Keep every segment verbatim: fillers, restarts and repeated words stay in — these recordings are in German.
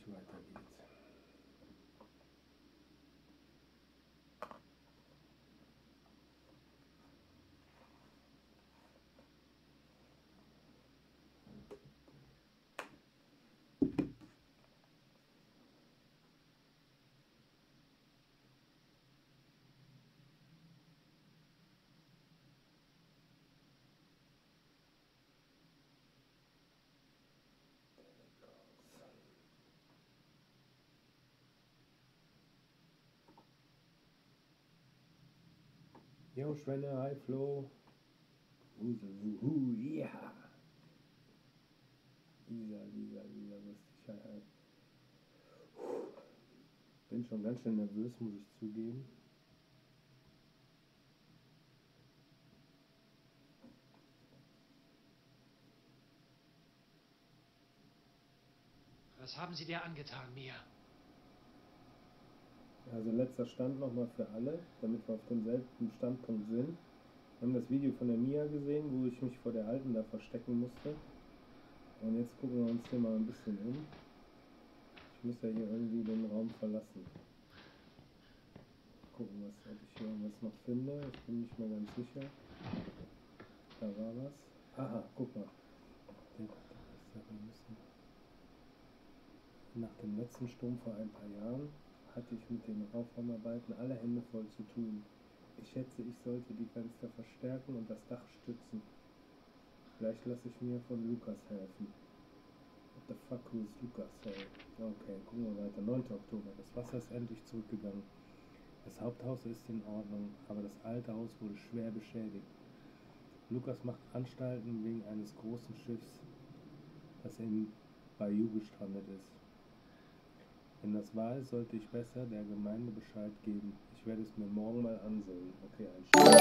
gleich weitergeht. Jo, Schwenne, hi Flo. Wuhu, ja. Lisa, Lisa, Lisa, Sicherheit. Bin schon ganz schön nervös, muss ich zugeben. Was haben Sie dir angetan, Mia? Also letzter Stand nochmal für alle, damit wir auf demselben Standpunkt sind. Wir haben das Video von der Mia gesehen, wo ich mich vor der Alten da verstecken musste. Und jetzt gucken wir uns hier mal ein bisschen um. Ich muss ja hier irgendwie den Raum verlassen. Gucken, was, ob ich hier was noch finde. Ich bin nicht mehr ganz sicher. Da war was. Aha, guck mal. Nach dem letzten Sturm vor ein paar Jahren hatte ich mit den Aufräumarbeiten alle Hände voll zu tun. Ich schätze, ich sollte die Fenster verstärken und das Dach stützen. Vielleicht lasse ich mir von Lukas helfen. What the fuck, who is Lukas? Hey. Okay, gucken wir weiter. neunter Oktober. Das Wasser ist endlich zurückgegangen. Das Haupthaus ist in Ordnung, aber das alte Haus wurde schwer beschädigt. Lukas macht Anstalten wegen eines großen Schiffs, das in Bayou gestrandet ist. Wenn das wahr ist, sollte ich besser der Gemeinde Bescheid geben. Ich werde es mir morgen mal ansehen. Okay, ein Schiff.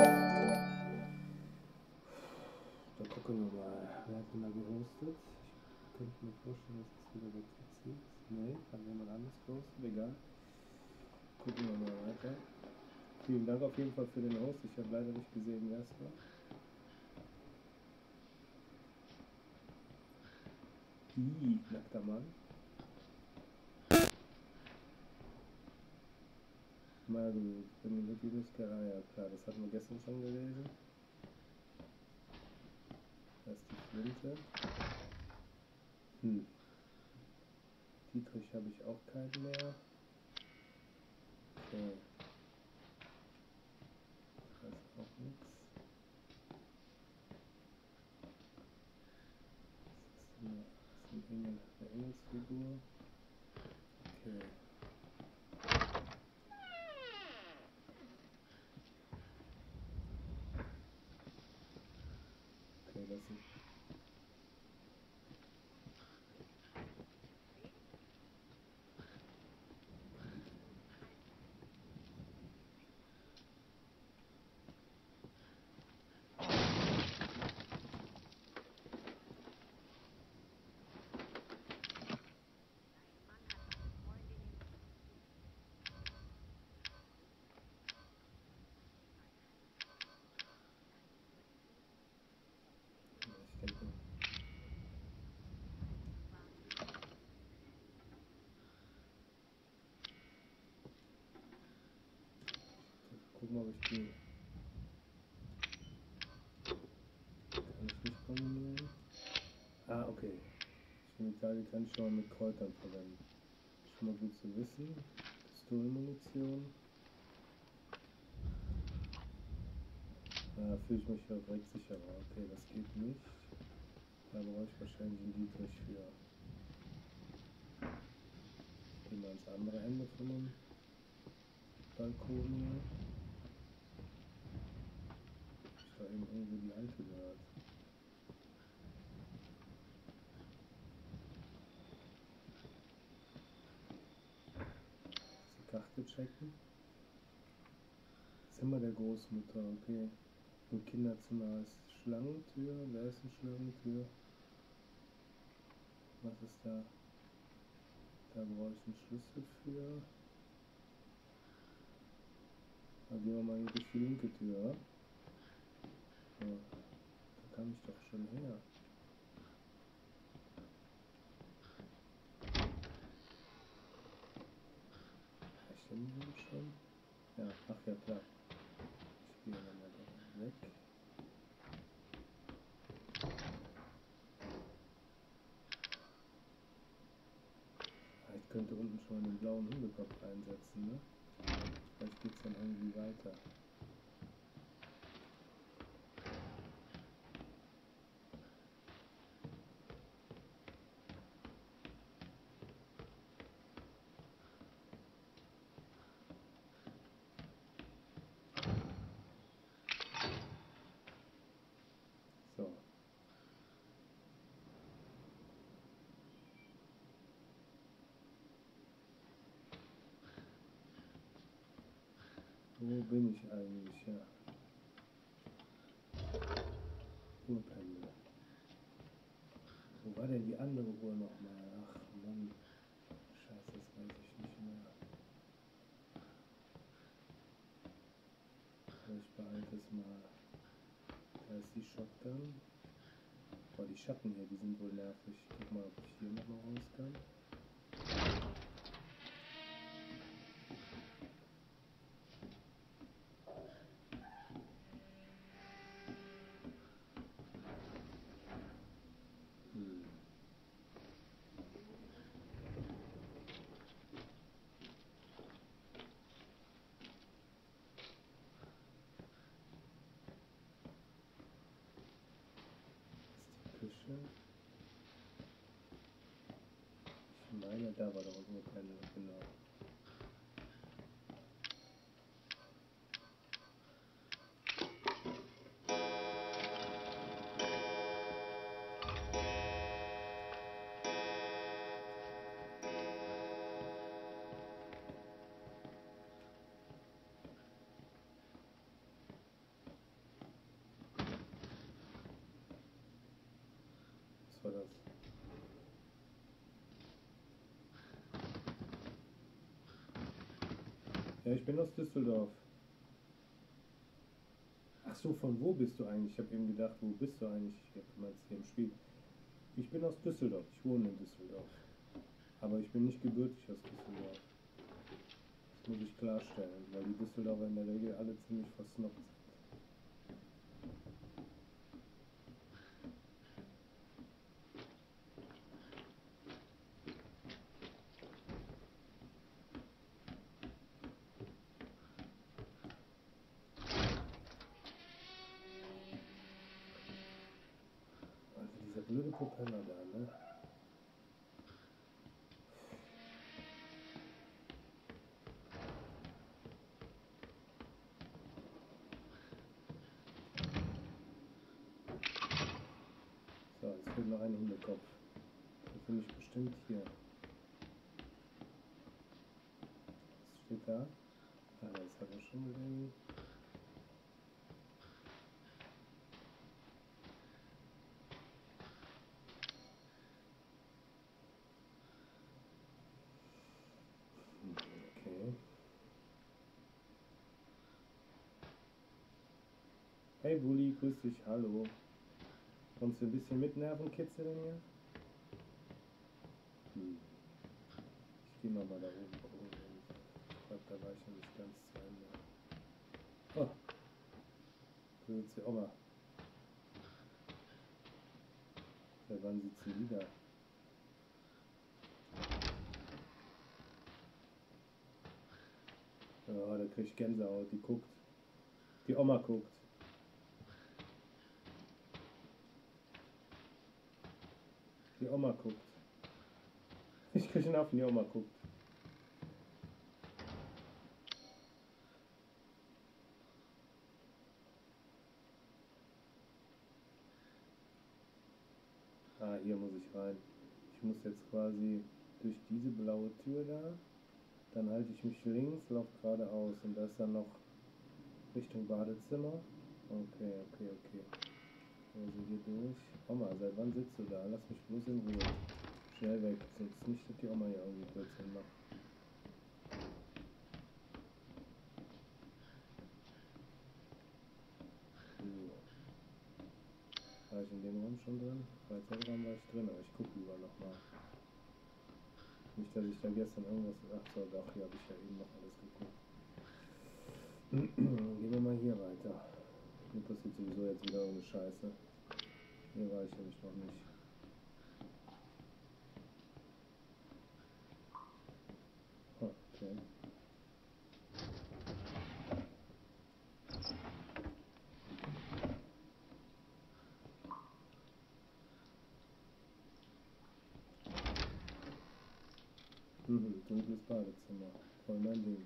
Da gucken wir mal. Wer hat denn da gehostet? Ich könnte mir vorstellen, dass es wieder der Kitzi ist. Nee, hat jemand anderes gehostet? Egal. Gucken wir mal weiter. Vielen Dank auf jeden Fall für den Host. Ich habe leider nicht gesehen, wer es war. Ih, nackter Mann. Margot, bin mit Juliska, ah ja klar, das hatten wir gestern schon gelesen. Da ist die Flinte. Hm. Dietrich habe ich auch keinen mehr. Okay. Das ist auch nichts. Das ist ein Engel, eine Engelsfigur. Okay. Okay, das ist. Ich denke. Gucken, ob ich die. Kann ich nicht kombinieren? Ah, okay. Chemikalien kann ich schon mal mit Kräutern verwenden. Schon mal gut zu wissen. Pistolenmunition. Da fühle ich mich ja direkt sicherer. Okay, das geht nicht. Da brauche ich wahrscheinlich einen Dietrich für. Gehen wir ans andere Ende von dem Balkon hier. Ich da eben irgendwo die Alte gehört. Die Karte checken. Zimmer der Großmutter, okay. Im Kinderzimmer ist Schlangentür. Da ist eine Schlangentür. Was ist da? Da brauche ich einen Schlüssel für. Da gehen wir mal hier durch die linke Tür. So, da kam ich doch schon her. kenne den schon. Ja, ach ja, klar. Ich gehe nochmal da weg. Ich könnte unten schon den blauen Hundekopf einsetzen, ne? Vielleicht geht es dann irgendwie weiter. So. Wo bin ich eigentlich? Ja. Uhrpendel. Wo war denn die andere Uhr nochmal? Ach Mann. Scheiße, das weiß ich nicht mehr. Aber ich behalte es mal. Da ist die Shotgun. Boah, die Schatten hier, die sind wohl nervig. Ich guck mal, ob ich hier nochmal raus kann. Hm. Das ist die Küche. Ich meine, da war doch ein Uhrpendel, genau. Was war das? Ja, ich bin aus Düsseldorf. Ach so, von wo bist du eigentlich? Ich habe eben gedacht, wo bist du eigentlich? Ich habe gemeint, hier im Spiel. Ich bin aus Düsseldorf. Ich wohne in Düsseldorf. Aber ich bin nicht gebürtig aus Düsseldorf. Das muss ich klarstellen, weil die Düsseldorfer in der Regel alle ziemlich versnobbt sind. Also dieser blöde Propeller da, ne? So, jetzt fehlt noch ein Hundekopf. Den finde ich bestimmt hier. Was steht da? Ah, das hat er schon gesehen. Okay. Hey Bulli, grüß dich, hallo. Kommst du ein bisschen mit Nervenkitzeln hier? Hm. Ich gehe nochmal da oben gucken. Ich glaube, da war ich noch nicht ganz zu Ende. Oh, da sitzt die Oma. Ja, wann sitzt sie wieder? Ja, da krieg ich Gänsehaut. Die guckt. Die Oma guckt. Die Oma guckt. Ich krieg einen Affen, die Oma guckt. Ah, hier muss ich rein. Ich muss jetzt quasi durch diese blaue Tür da. Dann halte ich mich links, laufe geradeaus. Und da ist dann noch Richtung Badezimmer. Okay, okay, okay. Also hier durch. Oma, seit wann sitzt du da? Lass mich bloß in Ruhe. Schnell weg, sonst nicht, dass die Oma hier irgendwie Blödsinn macht. So. War ich in dem Raum schon drin? Freizeitraum war ich drin, aber ich gucke lieber nochmal. Nicht, dass ich da gestern irgendwas... Ach so, doch, hier habe ich ja eben noch alles geguckt. Gehen wir mal hier weiter. Hier passiert sowieso jetzt wieder irgendeine Scheiße. Hier war ich nämlich noch nicht. Okay. Mhm, dunkles Badezimmer. Voll mein Ding.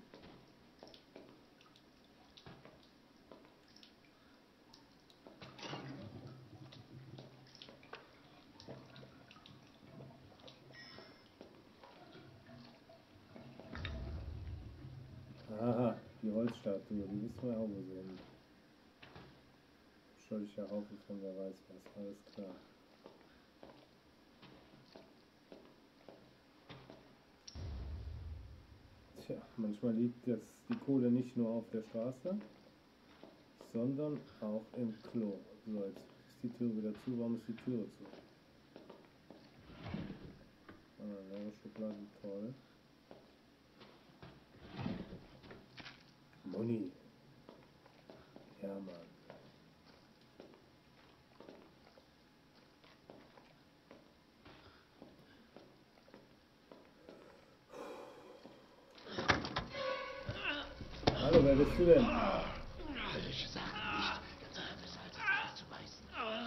Aha, die Holzstatue, die müssen wir auch sehen. Schuldiger Haufen von wer weiß was, alles klar. Tja, manchmal liegt das, die Kohle nicht nur auf der Straße, sondern auch im Klo. So, jetzt ist die Tür wieder zu. Warum ist die Türe zu? Ah, leere Schublade, toll. Moni. Ja, Mann. Hallo, wer bist du denn? Ich sage nicht, dass er das als etwas zu beißen.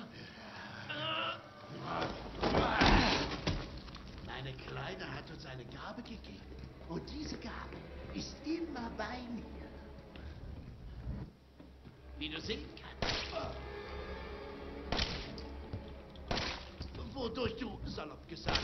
Meine Kleine hat uns eine Gabe gegeben. Und diese Gabe ist immer bei mir. Wie du sehen kannst. Wodurch du, salopp gesagt,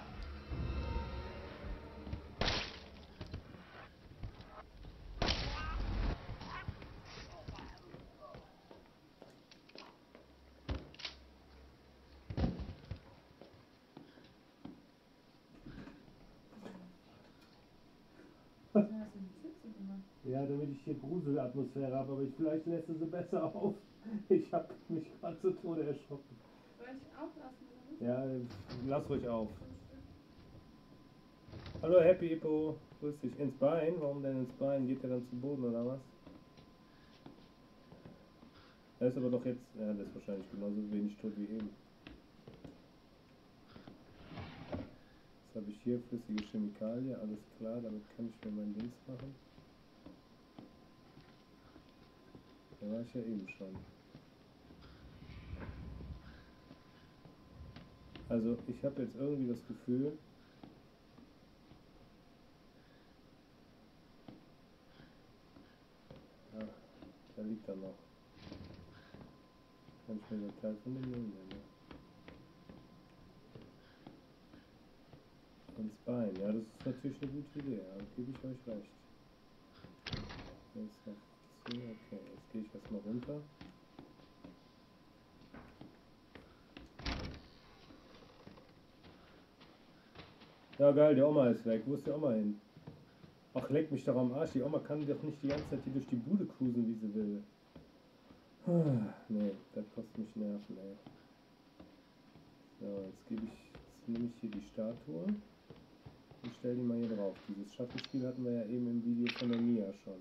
Ja, damit ich hier Gruselatmosphäre habe, aber ich, vielleicht lässt du sie besser auf. Ich habe mich gerade zu Tode erschrocken. Soll ich auflassen? Ja, lass ruhig auf. Hallo Happy Hippo, grüß dich. Ins Bein? Warum denn ins Bein? Geht der dann zu Boden oder was? Er ist aber doch jetzt, ja, das ist wahrscheinlich genauso wenig tot wie eben. Was habe ich hier? Flüssige Chemikalie, alles klar, damit kann ich mir mein Dings machen. Da war ich ja eben schon. Also ich habe jetzt irgendwie das Gefühl, ah, da liegt er noch. Kann ich mir den Teil von dem nehmen? Ne? Ins Bein, ja, das ist natürlich eine gute Idee, ja, gebe ich euch recht. Jetzt noch zu, okay, jetzt gehe ich erstmal runter. Ja geil, die Oma ist weg. Wo ist die Oma hin? Ach, leck mich doch am Arsch. Die Oma kann doch nicht die ganze Zeit hier durch die Bude cruisen, wie sie will. Nee, das kostet mich Nerven, ey. So, jetzt gebe ich, jetzt nehme ich hier die Statue und stelle die mal hier drauf. Dieses Schattenspiel hatten wir ja eben im Video von der Mia schon.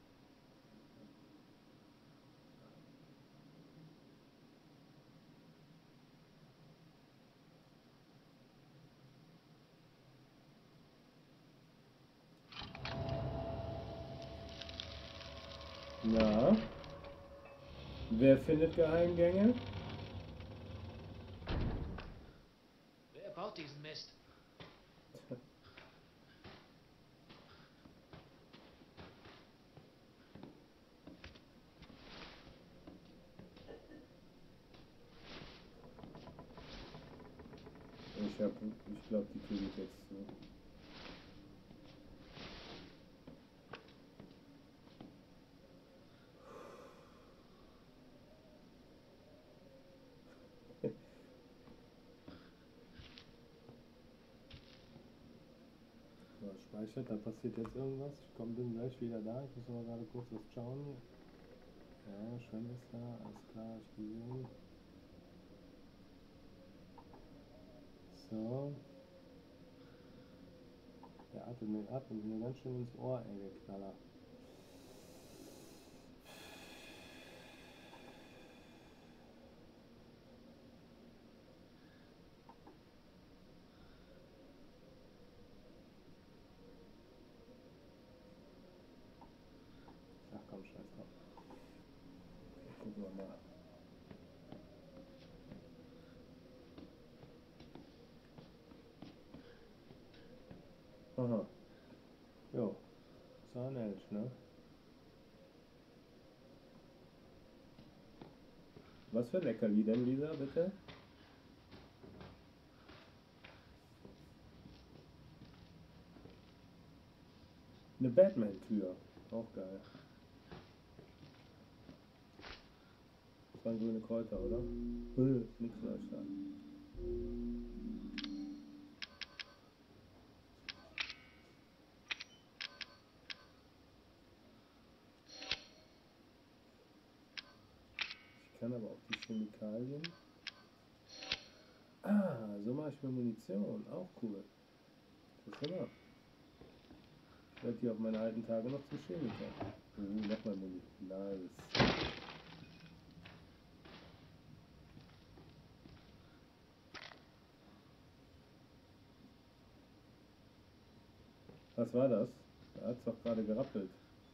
Na? Wer findet Geheimgänge? Wer baut diesen Mist? Ich hab, ich glaube, die Tür geht jetzt zu. So, speichert, da passiert jetzt irgendwas. Ich komm, bin gleich wieder da. Ich muss aber gerade kurz was schauen hier. Ja, Schwemme ist da, alles klar, hab ich gesehen. So. hatte mir, hat mir ganz schön ins Ohr, ey, der Knaller. Ach komm, scheiß drauf. Gucken wir mal. Aha. Jo. Zahnelch, ne? Was für Leckerli denn, Lisa, bitte? Eine Batman-Tür. Auch geil. Das waren grüne Kräuter, oder? Äh, nix Neues da. Ich kann aber auch die Chemikalien. Ah, so mache ich mir Munition. Auch cool. Das ist immer. Ich werde die auf meine alten Tage noch zum Chemiker. Uh, nochmal Muni. Nice. Was war das? Da hat es doch gerade gerappelt.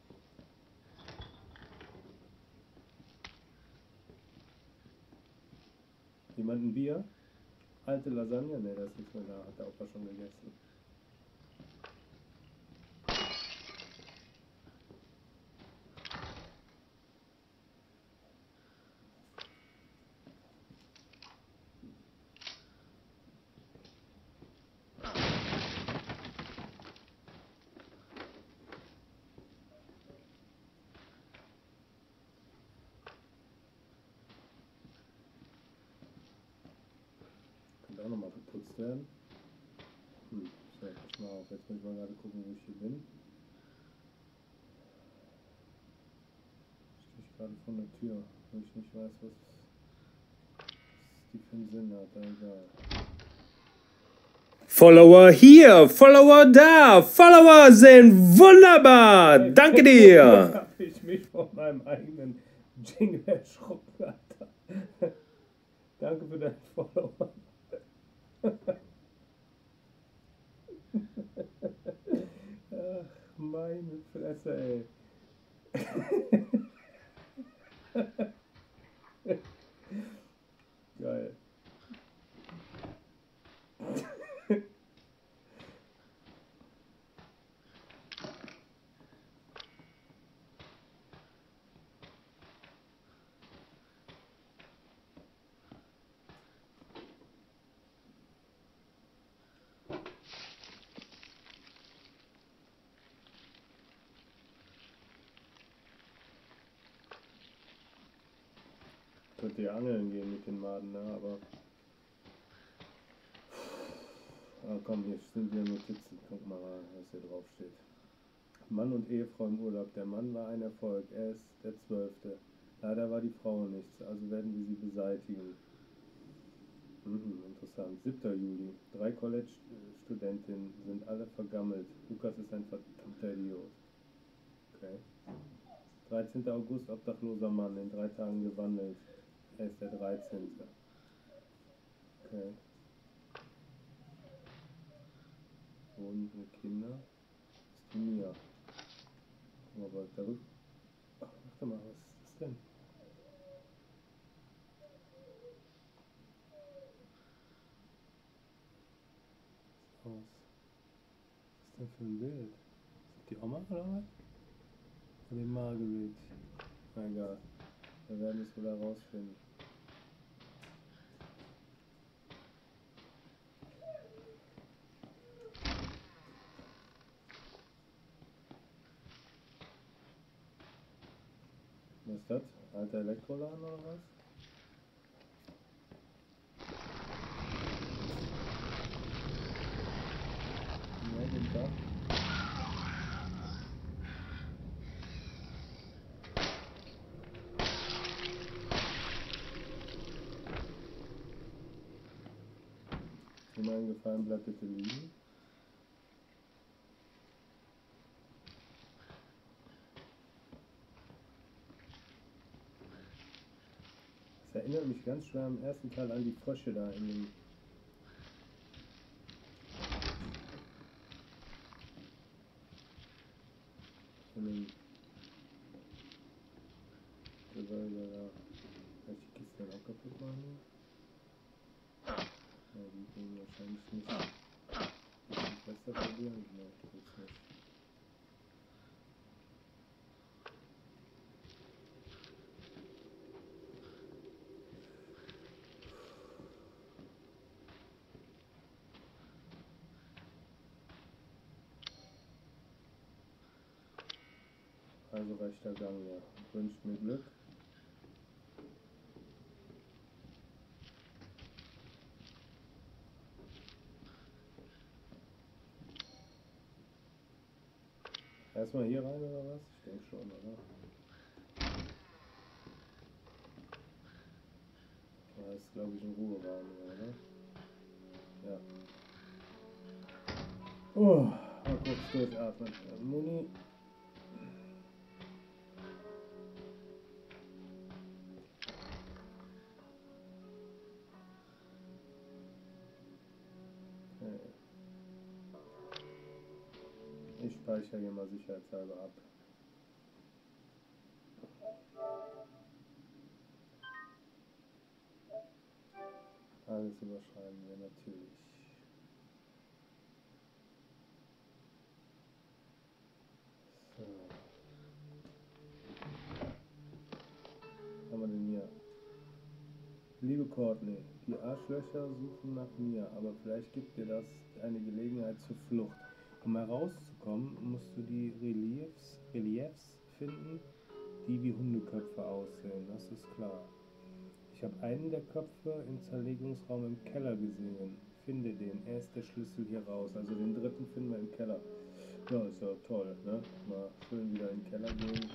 Jemand ein Bier? Alte Lasagne? Ne, das ist nichts mehr da. Hat der Opa schon gegessen. Auch nochmal geputzt werden. Hm, so, pass mal auf, jetzt muss ich mal gerade gucken, wo ich hier bin. Stehe ich gerade vor der Tür, wo ich nicht weiß, was, was die für einen Sinn hat, aber egal. Follower hier, Follower da, Follower sind wunderbar, hey, danke dir! Habe ich mich von meinem eigenen Jingle erschrocken, Alter. Danke für deinen Follower. Ach, meine Fresse, ey. Geil. Könnte ja angeln gehen mit den Maden, ne? Aber. Ah, komm, hier sind wieder Notizen. Guck mal, was hier drauf steht. Mann und Ehefrau im Urlaub. Der Mann war ein Erfolg. Er ist der Zwölfte. Leider war die Frau nichts, also werden wir sie beseitigen. Mhm, interessant. siebter Juli. Drei College-Studentinnen sind alle vergammelt. Lukas ist ein verdammter Idiot. Okay. dreizehnter August, obdachloser Mann, in drei Tagen gewandelt. Er ist der dreizehnte. Okay. Wohnen mit Kinder. Das ist die Mia. Guck mal, da rück. Ach, warte mal, was ist das denn? Was ist denn für ein Bild? Ist die Oma oder was? Oder die Marguerite? Na egal. Wir werden es wohl herausfinden. Was ist das? Alter Elektroladen oder was? Ja, guten Tag. Wenn mir eingefallen, bleibt bitte liegen. erinnert mich ganz schwer am ersten Teil an die Frösche da in dem. In dem Gewölbe da. Kann ich die Kiste dann auch kaputt machen? Ja, die gehen wahrscheinlich nicht. Muss ich besser probieren? Ne, tut's nicht. Also rechter Gang, ja. Wünscht mir Glück. Erstmal hier rein oder was? Ich denke schon, oder? Das ist, glaube ich, ein Ruheraum, oder? Ja. Oh, mal kurz durchatmen. Muni. Ich speichere hier mal sicherheitshalber ab. Alles überschreiben wir natürlich. So. Was haben wir denn hier? Liebe Courtney, die Arschlöcher suchen nach mir, aber vielleicht gibt dir das eine Gelegenheit zur Flucht. Um herauszukommen, musst du die Reliefs, Reliefs finden, die wie Hundeköpfe aussehen, das ist klar. Ich habe einen der Köpfe im Zerlegungsraum im Keller gesehen. Finde den, er ist der Schlüssel hier raus. Also den dritten finden wir im Keller. Ja, ist ja toll, ne? Mal schön wieder in den Keller gehen.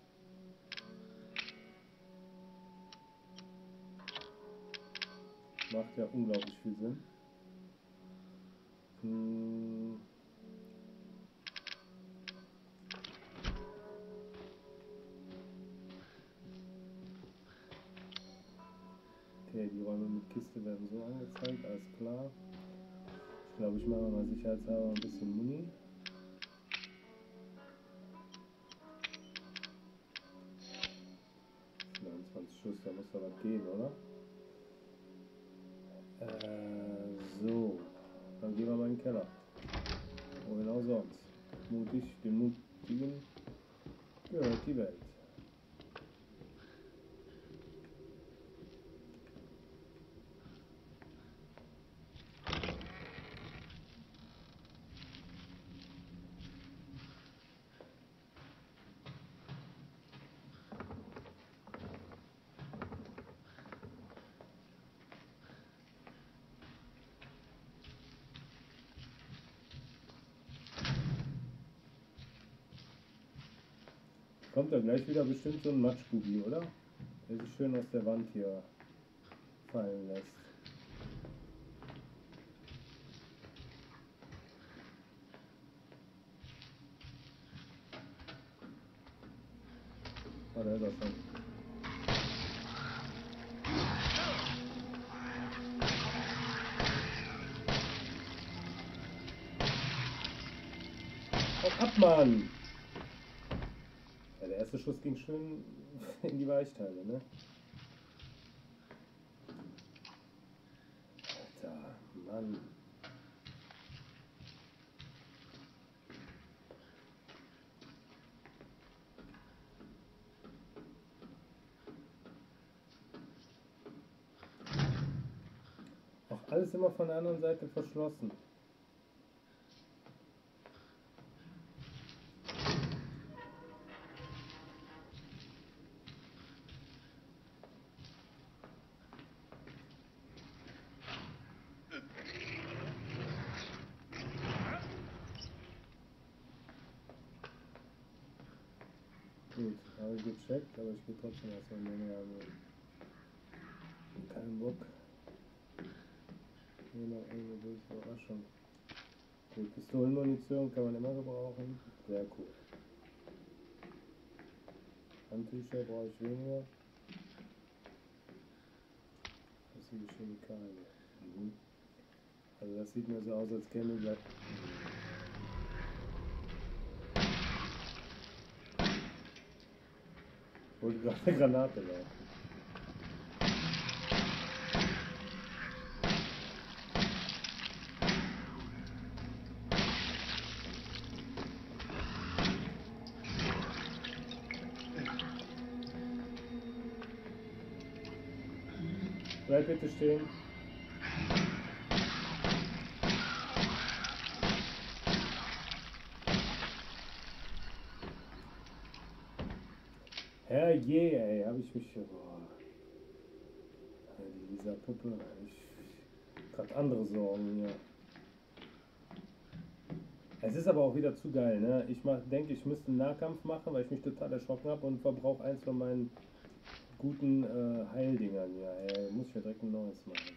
Macht ja unglaublich viel Sinn. Hm. Okay, die Räume mit Kiste werden so angezeigt, alles klar. Ich glaube, ich mache mal sicherheitshalber ein bisschen Muni. neunundzwanzig Schuss, da muss doch was gehen, oder? Äh, so. Dann gehen wir mal in den Keller. Wo genau sonst? Mutig, den Mutigen gehört die Welt. Kommt da gleich wieder bestimmt so ein Matschbubi, oder? Der sich schön aus der Wand hier fallen lässt. Oh, da ist er schon. Hau ab, Mann! Ja, der erste Schuss ging schön in die Weichteile, ne? Alter, Mann. Auch alles immer von der anderen Seite verschlossen. Gut, habe ich gecheckt, aber ich gehe trotzdem erstmal länger an. Kein Bock. Hier noch irgendeine böse Überraschung. Gut, Pistolenmunition kann man immer gebrauchen. Sehr cool. Handtücher brauche ich weniger. flüssige Chemikalie. Mhm. Also das sieht mir so aus, als käme gleich... Ich wollte gerade eine Granate laufen. Bleib bitte stehen. Herrje, ey, hab ich mich... Boah. Dieser Puppe, ich grad andere Sorgen hier. Es ist aber auch wieder zu geil, ne? Ich mach, denke, ich müsste einen Nahkampf machen, weil ich mich total erschrocken habe und verbrauche eins von meinen guten äh, Heildingern hier. Ey, muss ich ja direkt ein neues machen.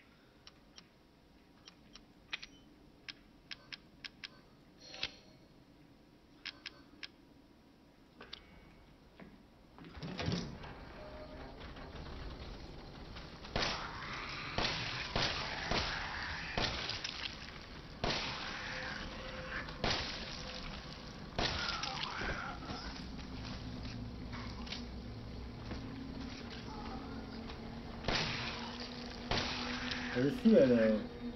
Was bist du denn, ey?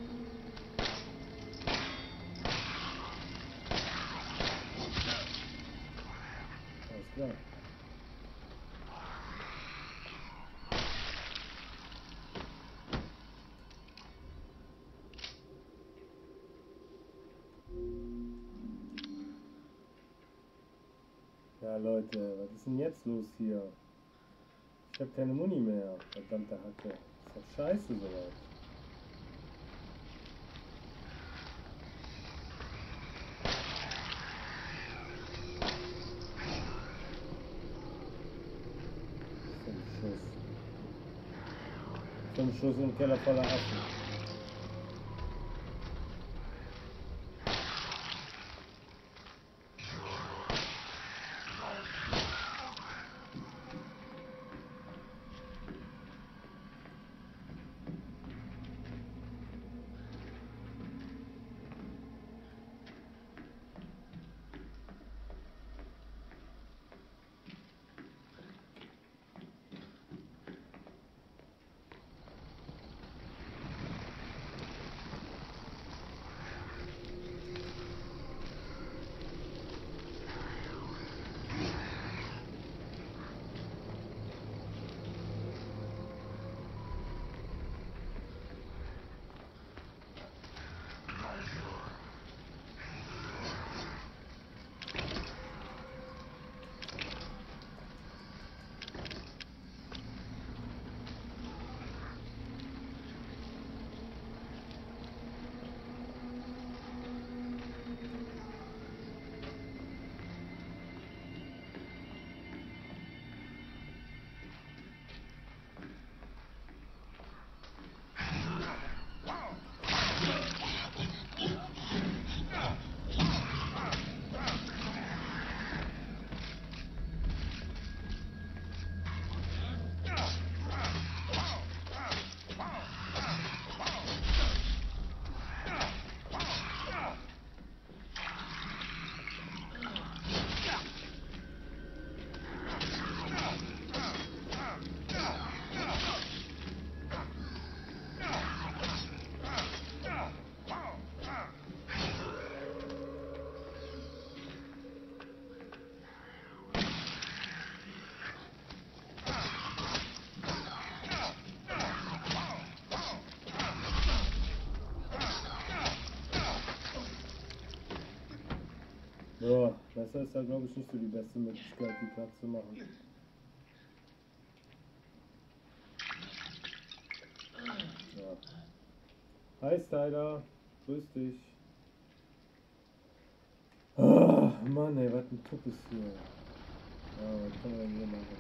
Alles klar. Ja, Leute, was ist denn jetzt los hier? Ich habe keine Muni mehr, verdammte Hacke. Ist doch scheiße soweit. Fünf Schuss im Keller voller Affen. So, das ist da glaube ich nicht so die beste Möglichkeit, die Platz zu machen. Ja. Hi Styler, grüß dich. Ah, Mann ey, was ein Tupp ist hier. Ja, was kann man denn hier machen?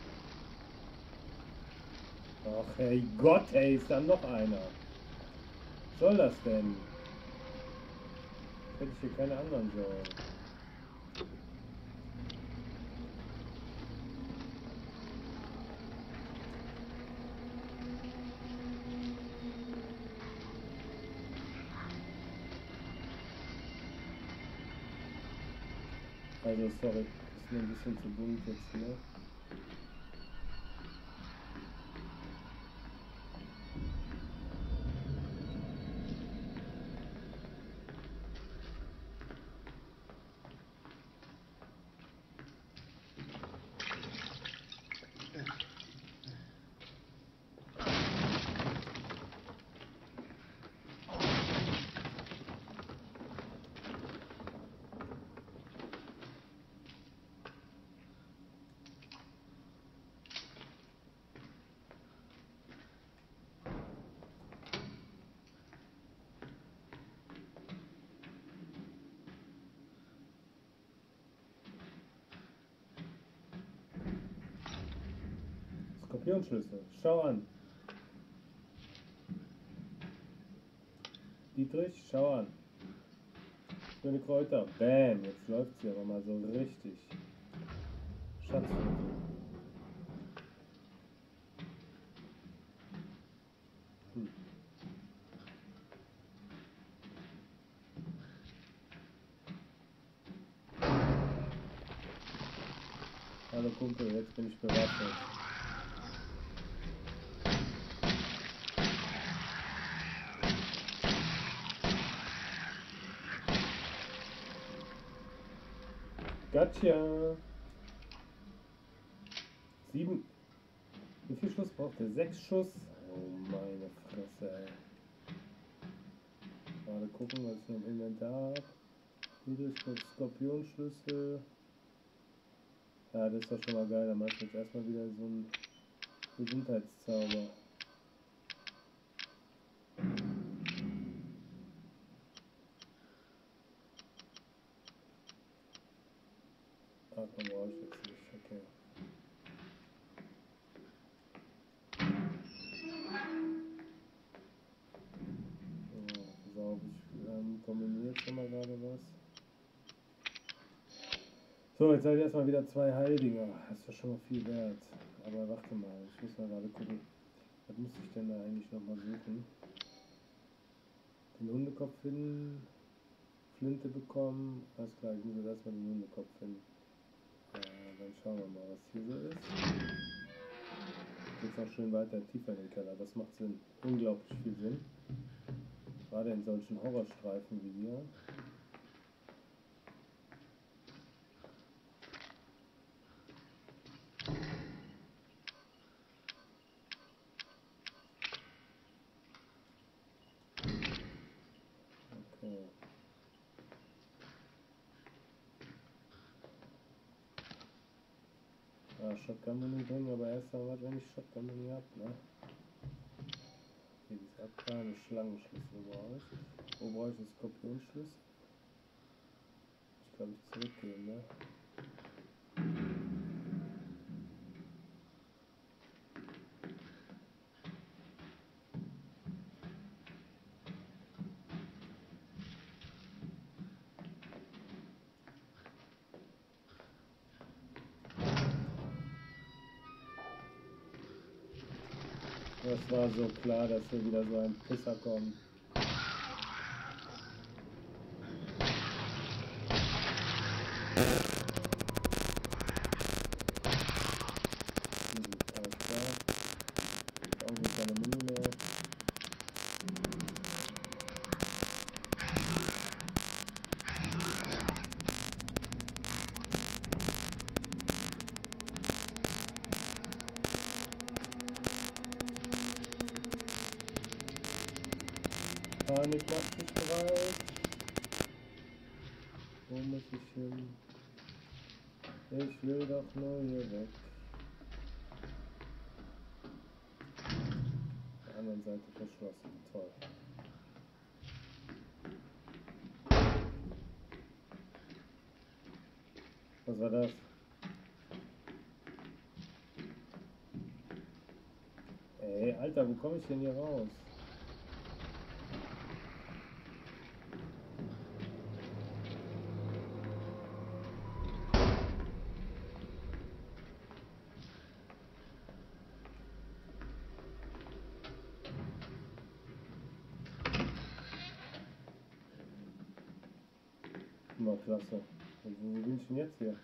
Ach hey Gott ey, ist da noch einer. Was soll das denn? Hätte ich hier keine anderen Sorgen. Also sorry, ist mir ein bisschen zu bunt jetzt hier. Skorpionschlüssel, schau an. Dietrich, schau an. Schöne Kräuter, bam, jetzt läuft sie aber mal so richtig. Schatzfoto. Hm. Hallo Kumpel, jetzt bin ich bewaffnet. Gotcha! Sieben. Wie viel Schuss braucht der? Sechs Schuss? Oh meine Fresse, ey. Gerade gucken, was ich noch im Inventar habe. Niedrig Skorpionschlüssel. Ja, das ist doch schon mal geil. Da mache ich jetzt erstmal wieder so einen Gesundheitszauber. Ah, komm, brauche ich jetzt nicht. Okay. So, pass auf, ich ähm, kombiniere jetzt mal gerade was. So, jetzt habe ich erstmal wieder zwei Heildinger. Das ist ja schon mal viel wert. Aber warte mal, ich muss mal gerade gucken. Was muss ich denn da eigentlich nochmal suchen? Den Hundekopf finden, Flinte bekommen. Alles klar, ich muss jetzt erstmal den Hundekopf finden. Ja, dann schauen wir mal, was hier so ist. Jetzt noch schön weiter tiefer in den Keller. Das macht Sinn. Unglaublich viel Sinn. Gerade in solchen Horrorstreifen wie hier. Okay. Ah, Shotgun-Muni bringen, aber erst einmal, wenn ich Shotgun-Muni habe, ne? Hier ist abgefahrene Schlangenschlüssel brauche ich. Wo brauche ich einen Skorpionschlüssel? Ich glaube, ich zurückgehen, ne? Das war so klar, dass hier wieder so ein Pisser kommt. Alles klar. Irgendwie keine Muni mehr. Panik macht sich bereit. Wo muss ich hin? Ich will doch nur hier weg. Auf der anderen Seite verschlossen. Toll. Was war das? Ey, Alter, wo komme ich denn hier raus? Na, klasse. Und wo bin ich denn jetzt hier?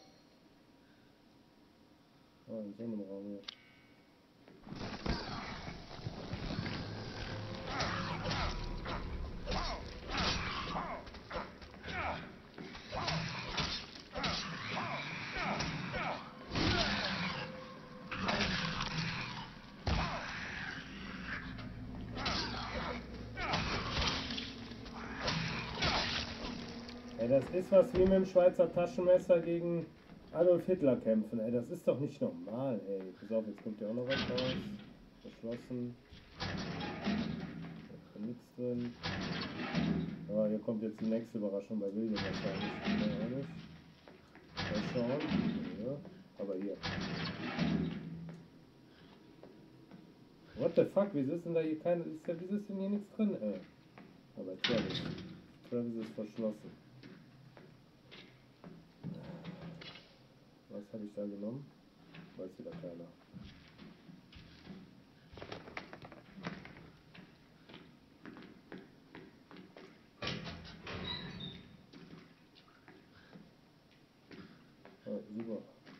Ah, in so einem Raum hier. Ey, das ist was wie mit dem Schweizer Taschenmesser gegen Adolf Hitler kämpfen. Ey, das ist doch nicht normal, ey. Pass auf, jetzt kommt ja auch noch was raus. Verschlossen. Da ist nichts drin. Aber hier kommt jetzt die nächste Überraschung bei William wahrscheinlich. Nee, auch nicht. Mal schauen. Ja, aber hier. What the fuck? Wieso ist denn da hier keine. Ist ja, wieso ist denn hier nichts drin, ey? Aber Travis. Travis ist verschlossen. Was habe ich da genommen? Weiß wieder keiner. Oh, super.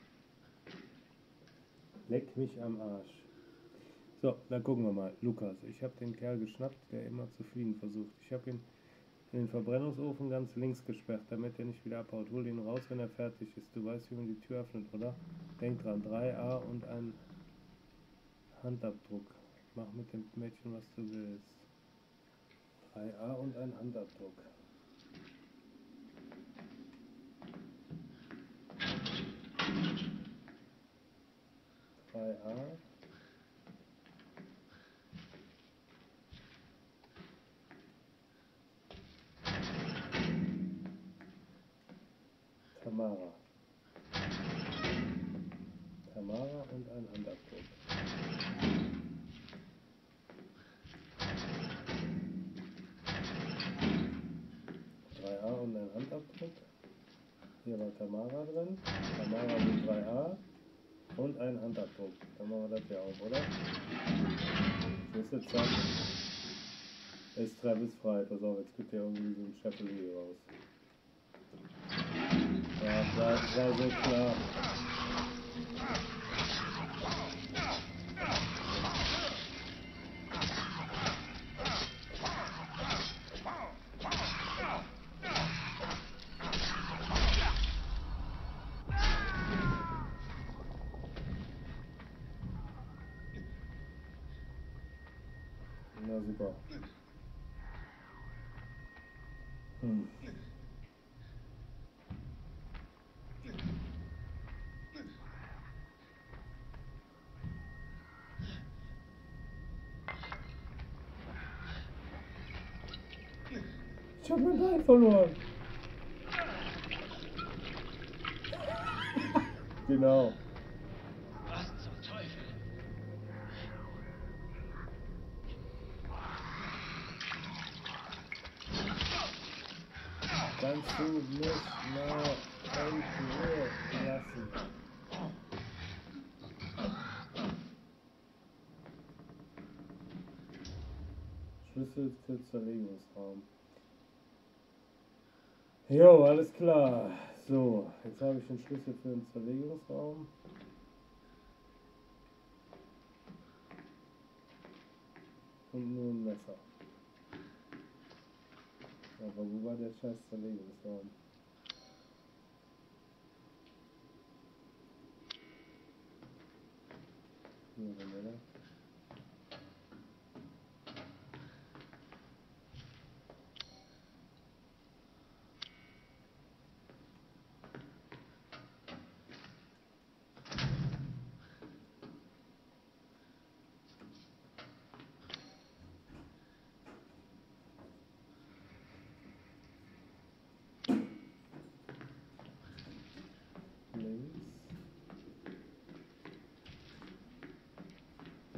Leck mich am Arsch. So, dann gucken wir mal. Lukas, ich habe den Kerl geschnappt, der immer zu fliehen versucht. Ich habe ihn in den Verbrennungsofen ganz links gesperrt, damit er nicht wieder abhaut. Hol ihn raus, wenn er fertig ist. Du weißt, wie man die Tür öffnet, oder? Denk dran, drei A und ein Handabdruck. Mach mit dem Mädchen, was du willst. drei A und ein Handabdruck. drei A. Tamara. Tamara und ein Handabdruck. drei A und ein Handabdruck. Hier war Tamara drin. Tamara mit drei A und ein Handabdruck. Dann machen wir das hier auf, oder? So ist jetzt dann. Ist Travis frei. Pass auf, jetzt gibt ja irgendwie so ein Chevrolet raus. Ja, das war so klar. Na super. Hm. Ich hab mein Bein verloren. Genau. Was zum Teufel? Kannst du mich mal in Ruhe lassen? Schlüssel für Zerlegungsraum. Jo, alles klar. So, jetzt habe ich den Schlüssel für den Zerlegungsraum. Und nur ein Messer. Aber wo war der scheiß Zerlegungsraum? Hier, oder? Links.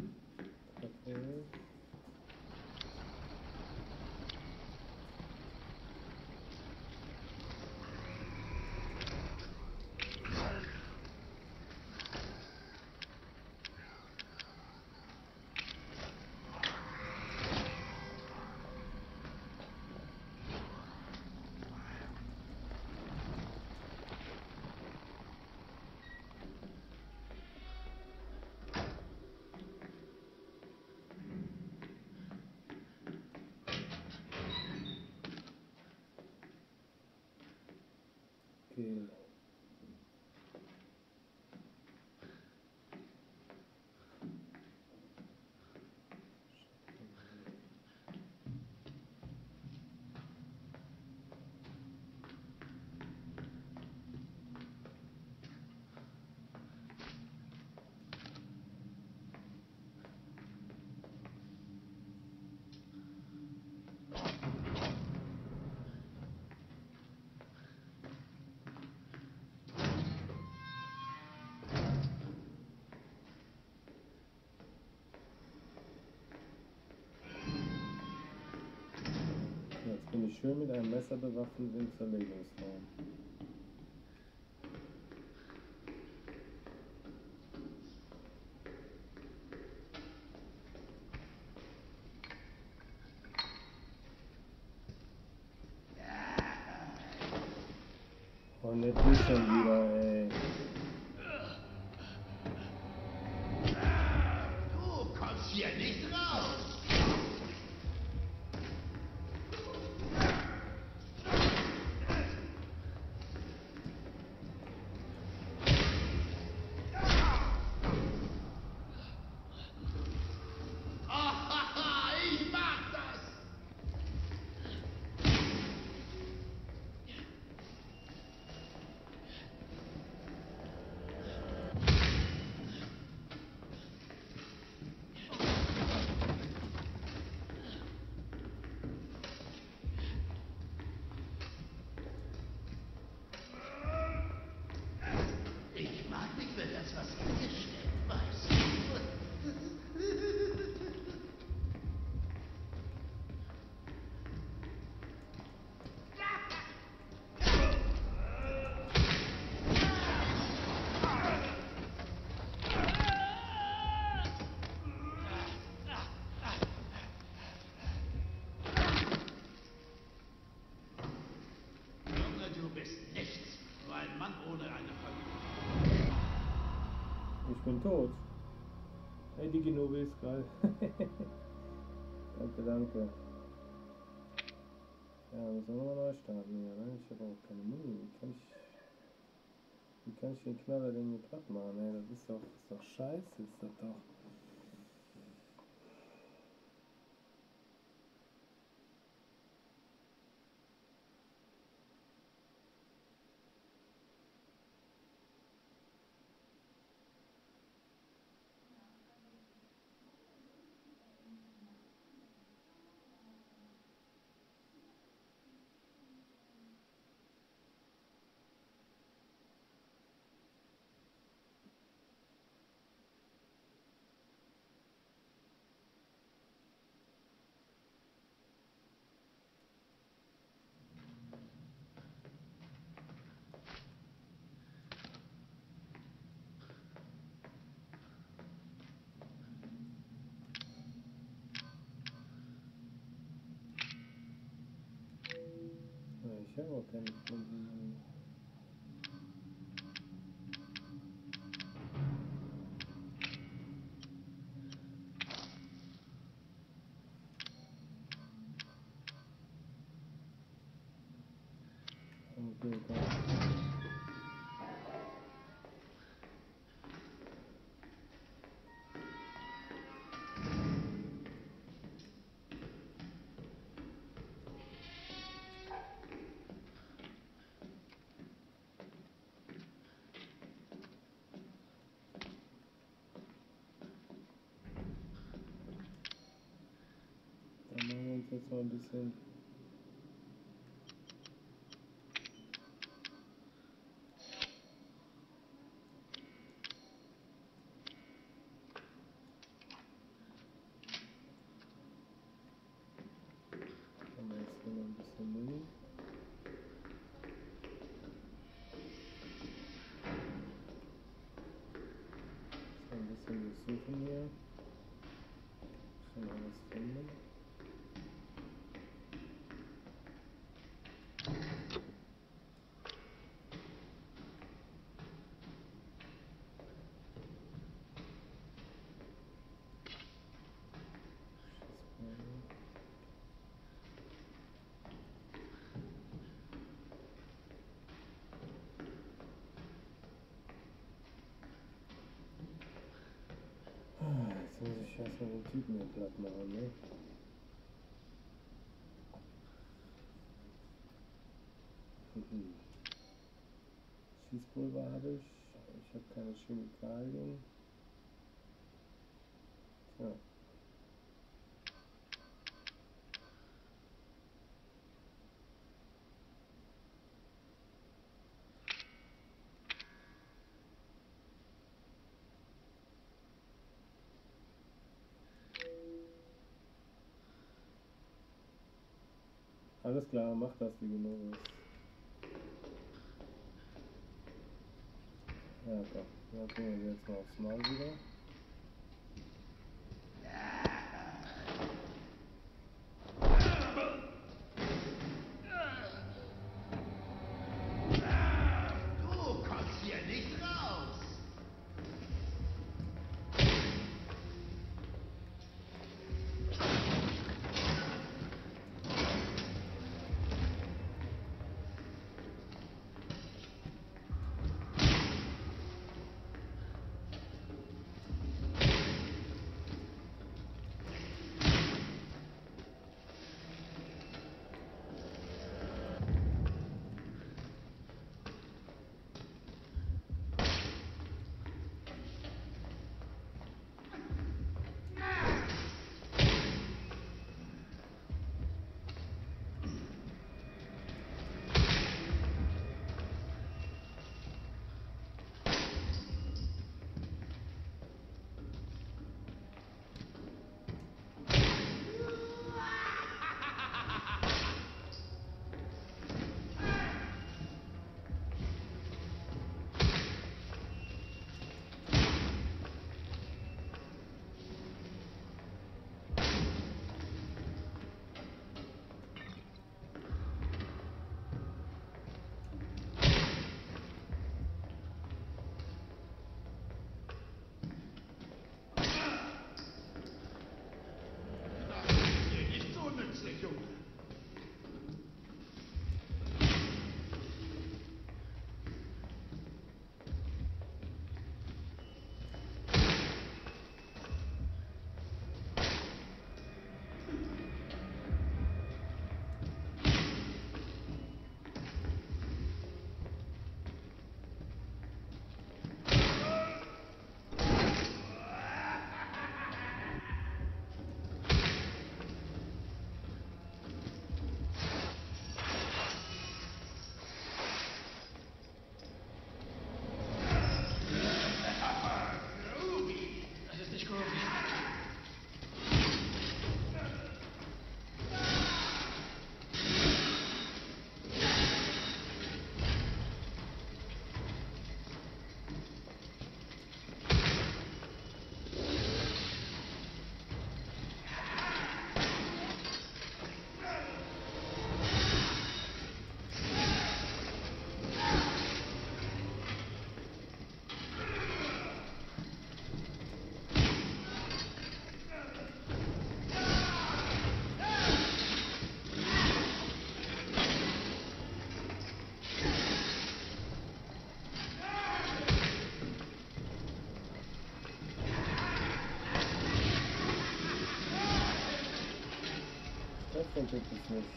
abgehen. Jetzt bin ich schön mit einem Messer bewaffnet im Zerlegungsraum. Oh, nicht du schon wieder, ey. Du kommst hier nicht raus. Ich mag das. Ich mag nicht für das, was in dir steckt, weißt du. Junge, du bist nichts. Nur ein Mann ohne eine Familie. Ich bin tot. Hey, die Genobe ist geil. Danke, danke. Ja, müssen wir nochmal neu starten hier, ne? Ich habe auch keine Muni. Wie kann ich, wie kann ich den Knaller denn hier platt machen? Ey, das ist doch, ist doch scheiße, ist das doch. Ich habe auch keine Kunden. Okay, komm. Dann machen wir uns jetzt mal ein bisschen. Haben wir jetzt hier noch ein bisschen Muni. So ein bisschen durchsuchen hier. Schon alles finden. erst noch den Typen hier platt machen, ne? Mhm. Schießpulver habe ich. Ich habe keine Chemikalien. Ja. Alles klar, mach das, wie genau ist. Ja, komm. Ja, gucken wir jetzt mal aufs Mal wieder. Du kommst hier nicht raus. Das gibt es nicht.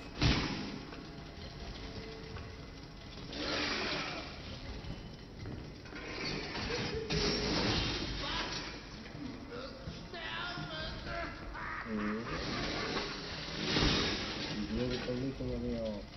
Mhm. Die blöde Vermutung habe ich auch.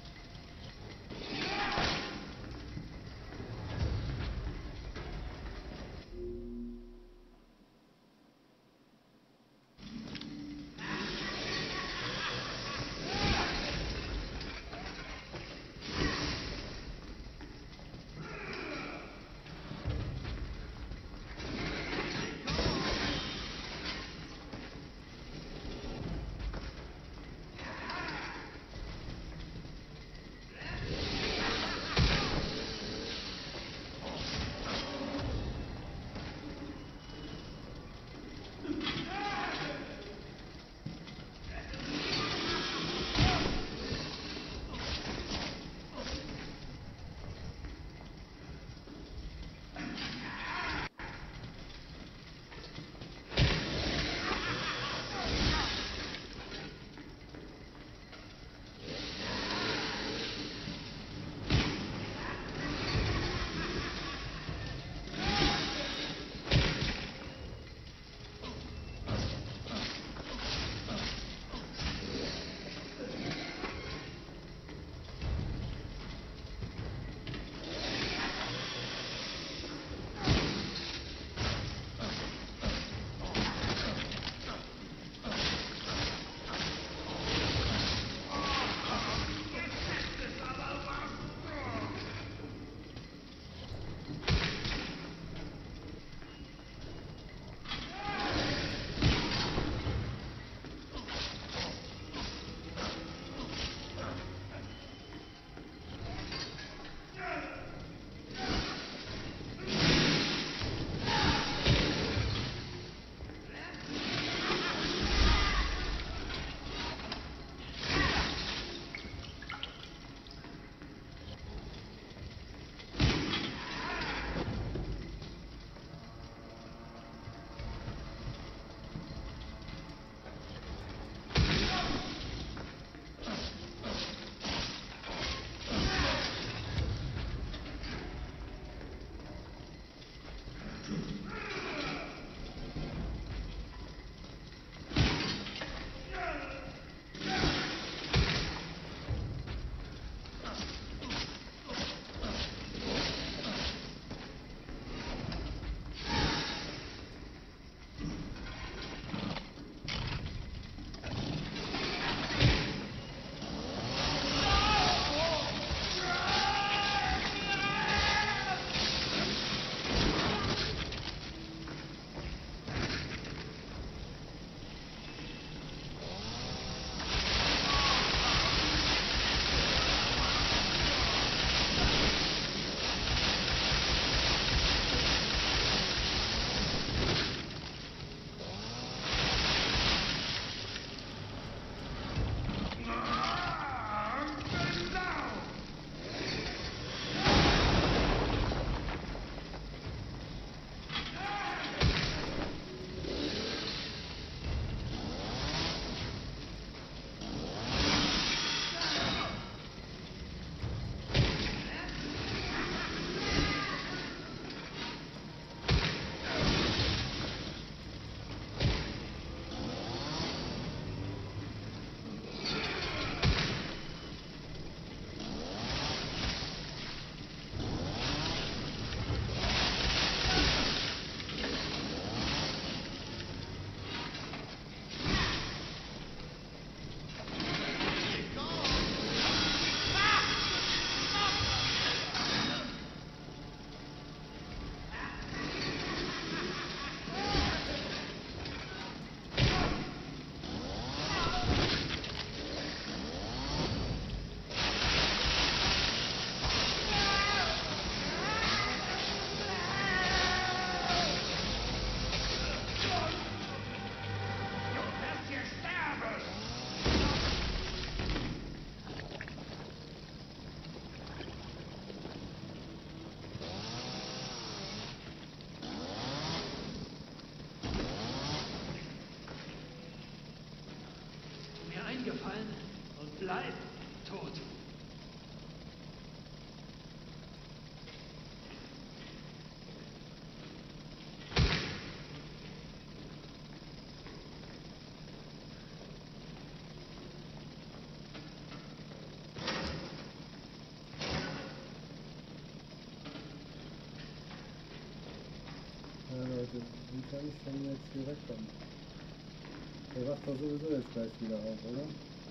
Ja, Leute, wie kann ich denn jetzt hier wegkommen? Der wacht doch sowieso jetzt gleich wieder auf, oder?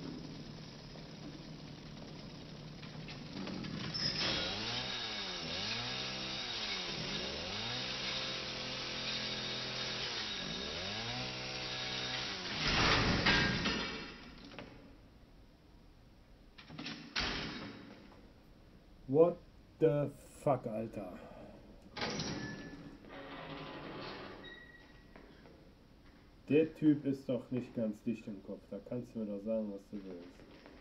What the fuck, Alter? Der Typ ist doch nicht ganz dicht im Kopf. Da kannst du mir doch sagen, was du willst.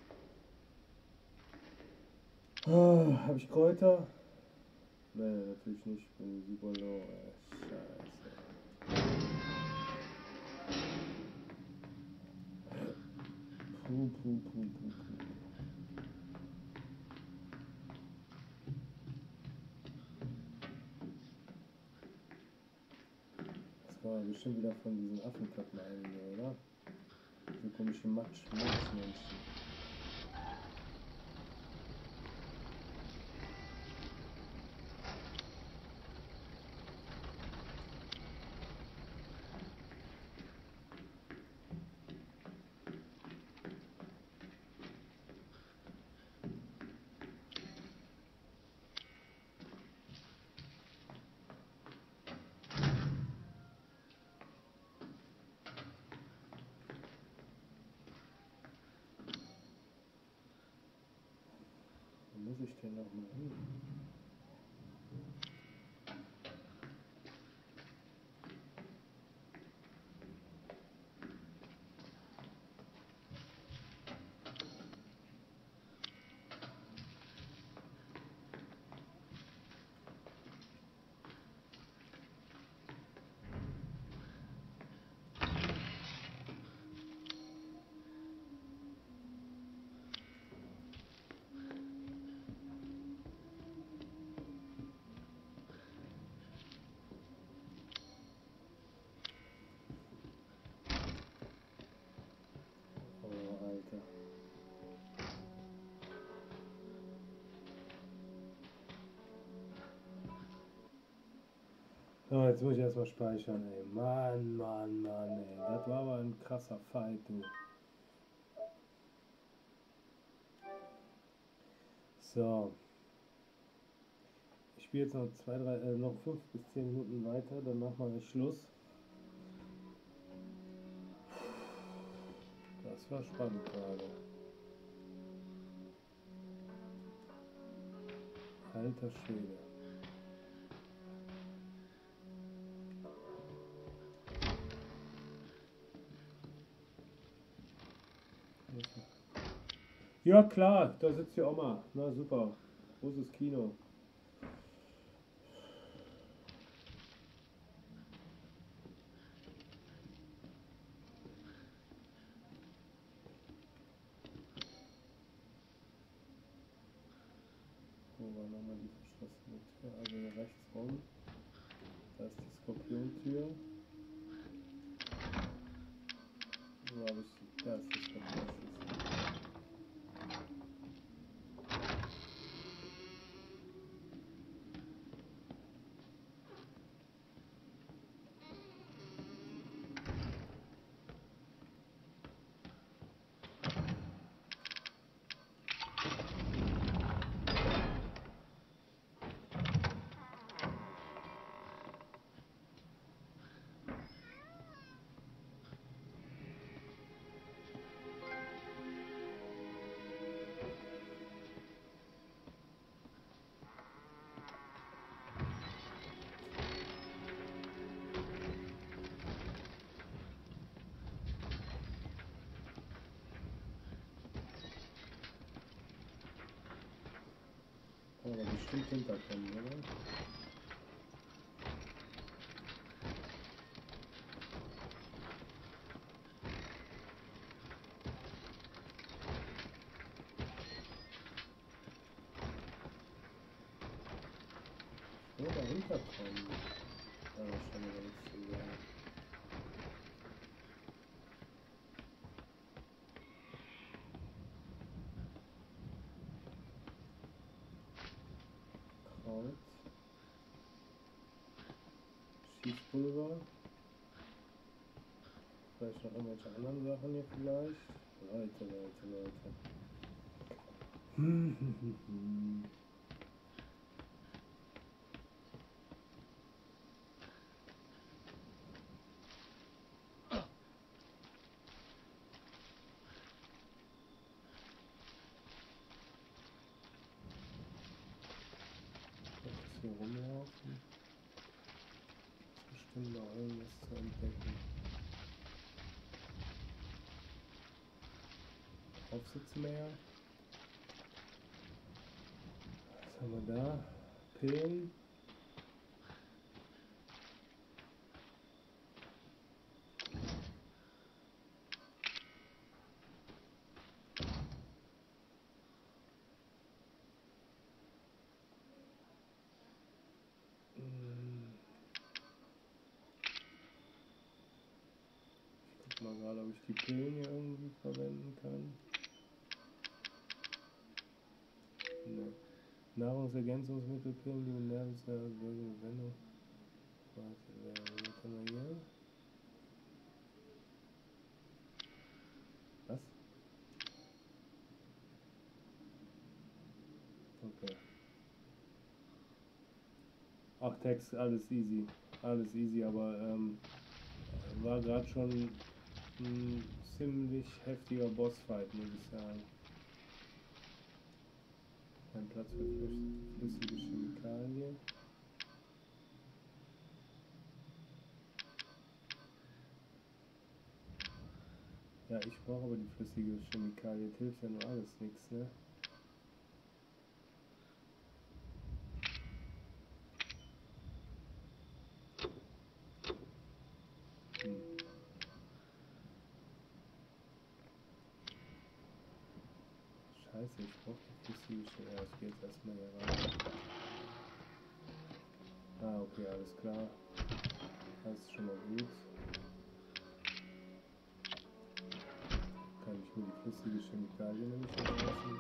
Oh, hab ich Kräuter? Nee, natürlich nicht. Ich bin super low, ey. Scheiße. Puh, puh, puh, puh, puh. Das war bestimmt wieder von diesen Affenköpfen einige, oder? So komische Matsch, Matschmenschen. Wo muss ich denn noch mal hin? Oh, Alter. So, jetzt muss ich erstmal speichern, ey. Mann, Mann, Mann, ey. Das war aber ein krasser Fight, du. So. Ich spiele jetzt noch zwei, drei, äh, noch fünf bis zehn Minuten weiter, danach mache ich Schluss. Das war spannend gerade. Alter Schwede. Ja klar, da sitzt die Oma. Na super. Großes Kino. Wo war nochmal die verschlossene Tür? Also hier rechts rum. Da ist die Skorpiontür. Wo habe ich? Da ist die Skorpiontür. Aber bestimmt hinterkommen, oder? Wo dahinter kommen? Da war schon wieder nichts zu sagen. Schießpulver. Vielleicht noch irgendwelche anderen Sachen hier vielleicht. Leute, Leute, Leute. Hm, hm, hm, hm. Jetzt hier rumlaufen. Ist bestimmt noch irgendwas zu entdecken. Aufsitzmäher. Was haben wir da? Pillen. Hm. Ich guck mal gerade, ob ich die Pillen hier irgendwie verwenden kann. Ne. Nahrungsergänzungsmittelpillen, die mit Nervenwirkung Wendung. Warte, was haben wir hier? Was? Okay. Ach, Text, alles easy. Alles easy, aber ähm, war gerade schon ein ziemlich heftiger Bossfight, muss ich sagen. Kein Platz für flüss- flüssige Chemikalien. Ja, ich brauche aber die flüssige Chemikalie. Das hilft ja nur alles nichts, ne? Hm. Scheiße, ich brauche die flüssige Chemikalie. Ja, ich gehe jetzt erstmal hier rein. Ah, okay, alles klar. Das ist schon mal gut. Kann ich mir die flüssige Chemikalie nämlich nicht lassen.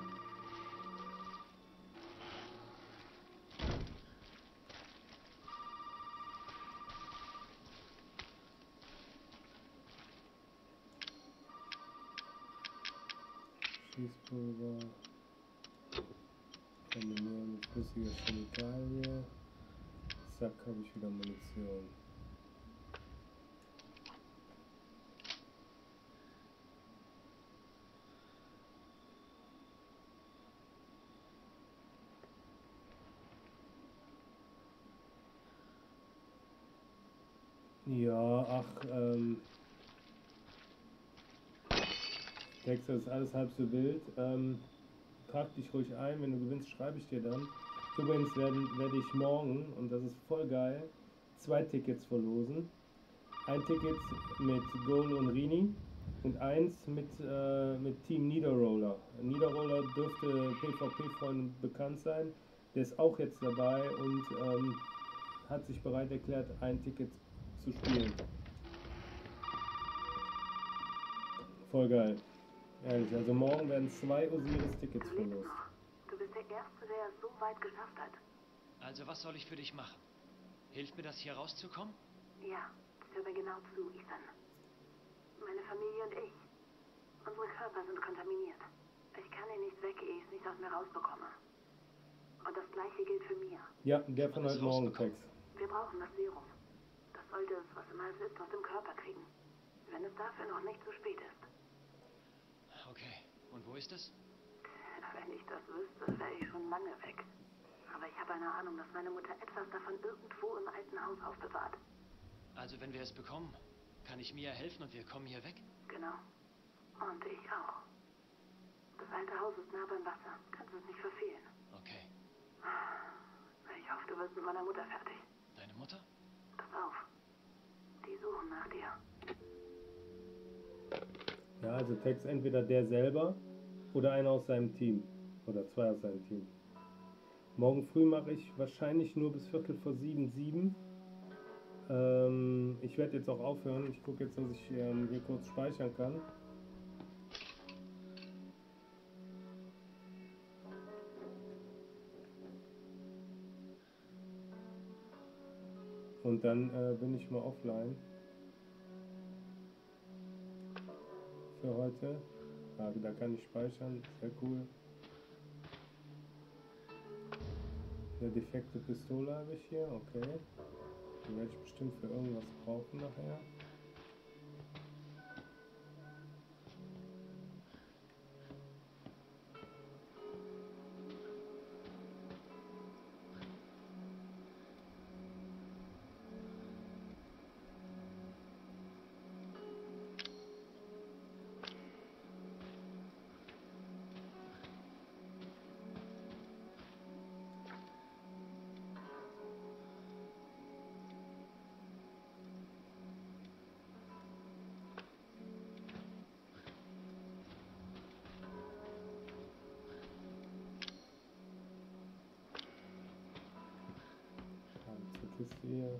Schießpulver. Kombinieren mit flüssiger Chemikalie. Zack, habe ich wieder Munition. Ja, ach, ähm. Text, das ist alles halb so wild. Ähm, trag dich ruhig ein, wenn du gewinnst, schreibe ich dir dann. Übrigens werden, werde ich morgen, und das ist voll geil, zwei Tickets verlosen. Ein Ticket mit Goal und Rini und eins mit, äh, mit Team Niederroller. Niederroller dürfte PvP-Freunden bekannt sein. Der ist auch jetzt dabei und ähm, hat sich bereit erklärt, ein Ticket zu spielen. Voll geil. Ehrlich, also morgen werden zwei Osiris-Tickets Du lebst verlost. noch. Du bist der Erste, der es so weit geschafft hat. Also was soll ich für dich machen? Hilft mir das hier rauszukommen? Ja, hör mir genau zu, Ethan. Meine Familie und ich. Unsere Körper sind kontaminiert. Ich kann hier nicht weg, ehe ich es nicht aus mir rausbekomme. Und das Gleiche gilt für mir. Ja, der von Alles heute Morgen rausbekommen. Text. Wir brauchen das Serum. Das sollte es, was immer es ist, aus dem Körper kriegen. Wenn es dafür noch nicht zu spät ist. Okay. Und wo ist es? Wenn ich das wüsste, wäre ich schon lange weg. Aber ich habe eine Ahnung, dass meine Mutter etwas davon irgendwo im alten Haus aufbewahrt. Also wenn wir es bekommen, kann ich Mia helfen und wir kommen hier weg? Genau. Und ich auch. Das alte Haus ist nah beim Wasser. Kannst es nicht verfehlen. Okay. Ich hoffe, du wirst mit meiner Mutter fertig. Deine Mutter? Pass auf. Die suchen nach dir. Ja, also Text entweder der selber oder einer aus seinem Team. Oder zwei aus seinem Team. Morgen früh mache ich wahrscheinlich nur bis Viertel vor sieben, sieben. Ähm, ich werde jetzt auch aufhören. Ich gucke jetzt, dass ich ähm, hier kurz speichern kann. Und dann äh, bin ich mal offline für heute. Ja, da kann ich speichern, sehr cool. Eine defekte Pistole habe ich hier, okay. Die werde ich bestimmt für irgendwas brauchen nachher. Kiste hier.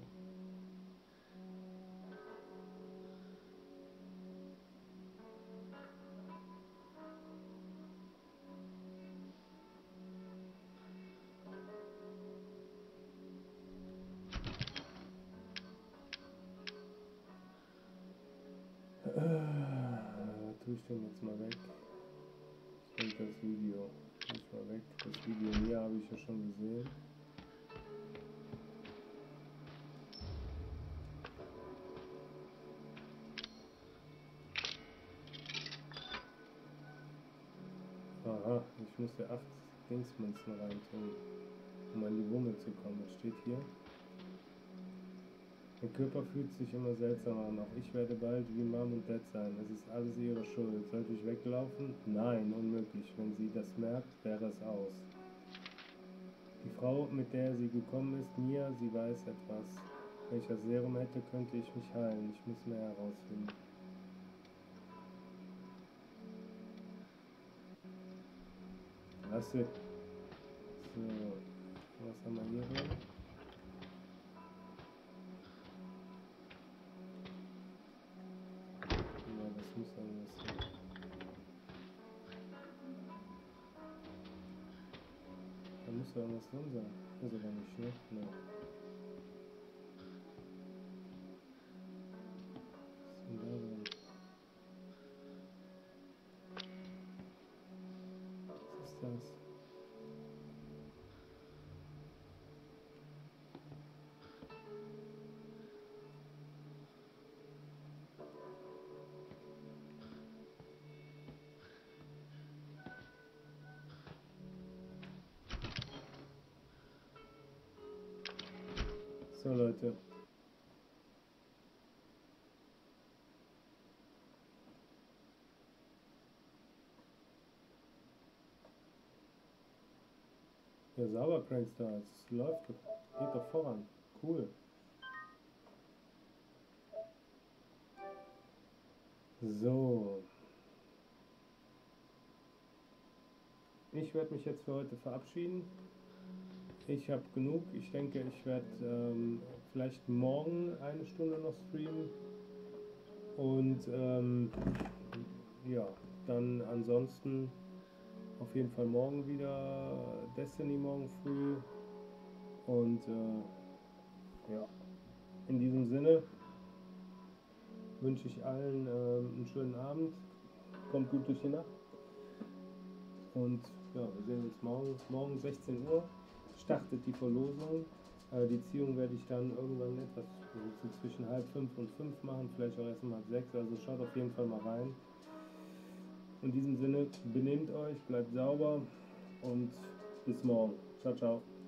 Äh, tue ich den jetzt mal weg. Ich denke, das Video tue ich mal weg. Das Video hier habe ich ja schon gesehen. Aha, ich muss ja acht Dingsmünzen reintun, um an die Wumme zu kommen. Das steht hier. Mein Körper fühlt sich immer seltsam an. Auch ich werde bald wie Mom und Dad sein. Es ist alles ihre Schuld. Sollte ich weglaufen? Nein, unmöglich. Wenn sie das merkt, wäre es aus. Die Frau, mit der sie gekommen ist, Mia, sie weiß etwas. Wenn ich das Serum hätte, könnte ich mich heilen. Ich muss mehr herausfinden. Klasse. So, was haben wir hier drin? Ja, das muss irgendwas sein. Da muss ja irgendwas drin sein. Ist aber nicht, ne? Ne. Was ist denn da drin? Was ist das? So Leute. Ja, sauber, Crankstar. Es läuft, geht doch voran. Cool. So. Ich werde mich jetzt für heute verabschieden. Ich habe genug. Ich denke, ich werde ähm, vielleicht morgen eine Stunde noch streamen. Und ähm, ja, dann ansonsten auf jeden Fall morgen wieder Destiny morgen früh. Und äh, ja, in diesem Sinne wünsche ich allen ähm, einen schönen Abend. Kommt gut durch die Nacht. Und ja, wir sehen uns morgen. Morgen sechzehn Uhr startet die Verlosung. Äh, die Ziehung werde ich dann irgendwann etwas so zwischen halb fünf und fünf machen, vielleicht auch erst um halb sechs. Also schaut auf jeden Fall mal rein. In diesem Sinne, benehmt euch, bleibt sauber und bis morgen. Ciao, ciao.